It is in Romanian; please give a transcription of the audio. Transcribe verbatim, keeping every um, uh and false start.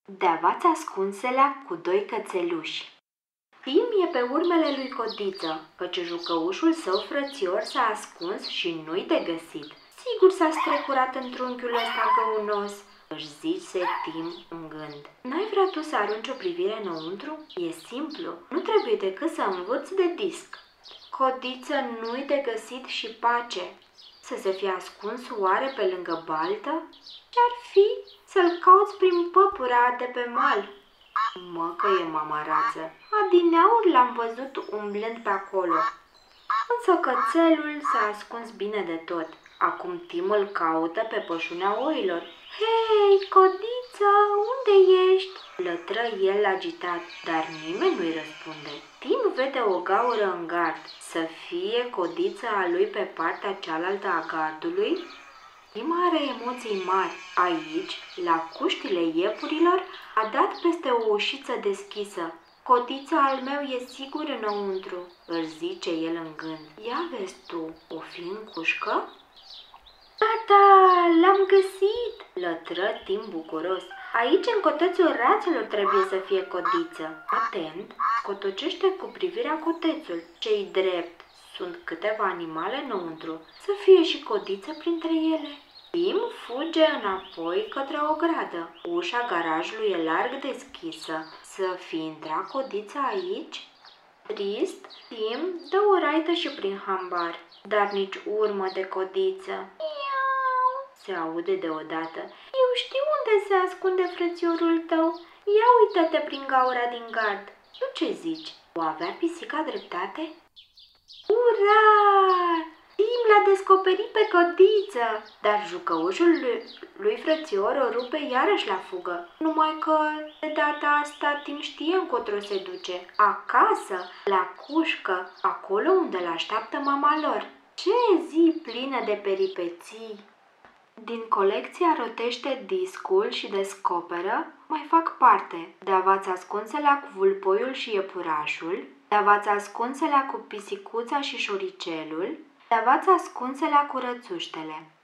De-avați ascunselea cu doi cățeluși. Tim e pe urmele lui Codiță, căci jucăușul său frățior s-a ascuns și nu-i de găsit. Sigur s-a strecurat în trunchiul ăsta găunos, își zice Tim în gând. N-ai vrea tu să arunci o privire înăuntru? E simplu, nu trebuie decât să învârți de disc. Codiță nu-i de găsit și pace. Să se fie ascuns oare pe lângă baltă? Ce-ar fi să-l cauți prin păpura de pe mal? Mă că e mamarață, adineauri l-am văzut umblând pe acolo. Însă cățelul s-a ascuns bine de tot. Acum Tim îl caută pe pășunea oilor. Hei, Codiță, unde ești? Lătră el agitat, dar nimeni nu-i răspunde. Tim vede o gaură în gard. Să fie Codița a lui pe partea cealaltă a gardului? Tim are emoții mari. Aici, la cuștile iepurilor, a dat peste o ușiță deschisă. Codița al meu e sigur înăuntru, îl zice el în gând. Ia vezi tu, o fi în cușcă? Tata, l-am găsit! Lătră Tim bucuros. Aici, în cotețul rațelor, trebuie să fie Codiță. Atent, scotocește cu privirea cotețul. Ce-i drept, sunt câteva animale înăuntru. Să fie și Codiță printre ele. Tim fuge înapoi către o gradă. Ușa garajului e larg deschisă. Să fi intrat Codița aici? Trist, Tim dă o raită și prin hambar, dar nici urmă de Codiță. Iau! Se aude deodată. Eu știu unde se ascunde frățiorul tău. Ia uită-te prin gaura din gard. Tu ce zici? O avea pisica dreptate? Ura! Tim l-a descoperit pe Codiță, dar jucăușul lui, lui frățior o rupe iarăși la fugă. Numai că de data asta Tim știe încotro se duce. Acasă, la cușcă, acolo unde l-așteaptă mama lor. Ce zi plină de peripeții! Din colecția Rotește discul și descoperă mai fac parte De-avați ascunselea cu vulpoiul și iepurașul, De-avați ascunselea cu pisicuța și șoricelul, De-avați ascunselea cu rățuștele.